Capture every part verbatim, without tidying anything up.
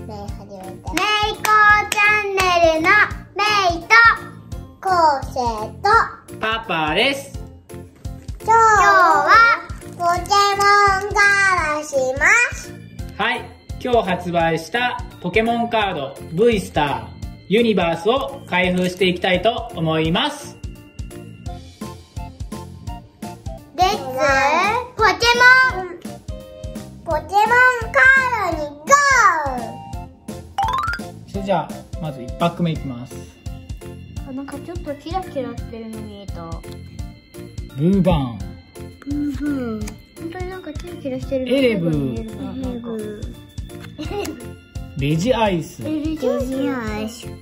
メイこチャンネルのメイとコウセイとパパです。 今日はポケモンカードします。 はい、今日発売したポケモンカード V スターユニバースを開封していきたいと思います。 レッツポケモンポケモンカードにゴー。 それじゃあまずいちパック目いきます。 あ、なんかちょっとキラキラしてるの見えた。 ブーバーン、 ブーブー。本当になんかキラキラしてるのエレブ見えるな。なんかレジアイス、 レジアイス。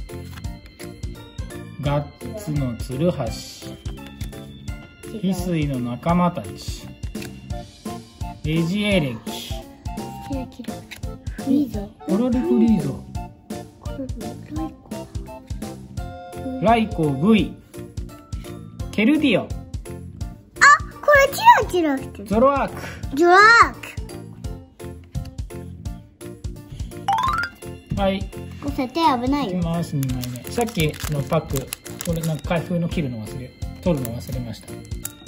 ガッツのツルハシ、翡翠の仲間たち、レジエレキ、 キラキラ。フリーザ。 コラルフリーザ、 これライコ。 ライコ V、ケルディオ、 あ、これキラキラしてる。 ゾロアーク、 ジョラーク。 はい、 これ手危ないよ。 いきます。にまいめ、さっきのパック、これなんか開封の切るの忘れ取るの忘れました。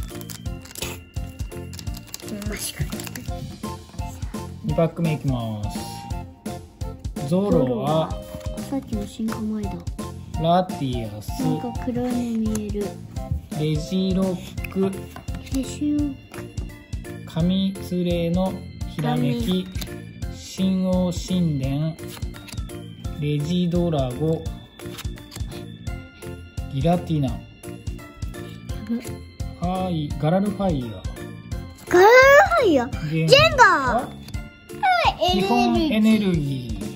にパック目いきます。ゾロはさっきの進化前だ。 ラティアス、 なんか黒いの見える。 レジロック、 レシュ神連れのひらめき、神王神殿、レジドラゴ、ギラティナ、はい、ガラルファイヤガラルファイヤー。 ー、 ジェンバー。 基本エネルギー、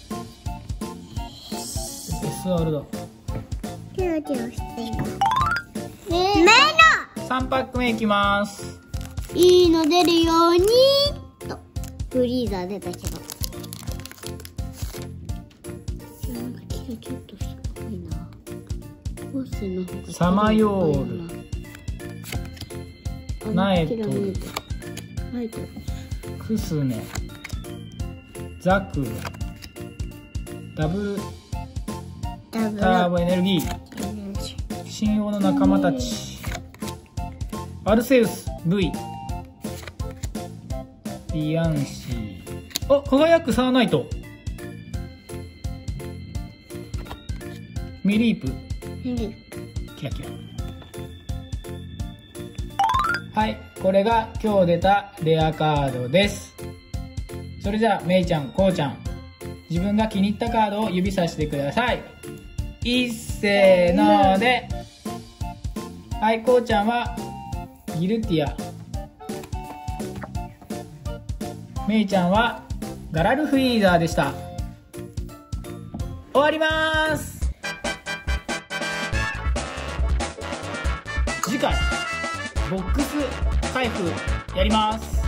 エスアール だ。 キラキラしてる。 メメイのさんパック目いきます。 いいの出るようにと。フリーザー出たけど。なんかキラキラっとしかないな。コースの方がサマヨール、ナエトル、 ナエトル、 クスネ、ザクロ、ダブルダブルターボエネルギー、神王の仲間たち、アルセウス V、 ビアンシー、あ、輝くサーナイト、ミリープ、キラキラ。はい、これが今日出たレアカードです。それじゃあめいちゃん、こうちゃん、自分が気に入ったカードを指さしてください。いっせーので。はい、こうちゃんはギルティア、めいちゃんはガラルフィーザーでした。終わりまーす。次回ボックス開封やります。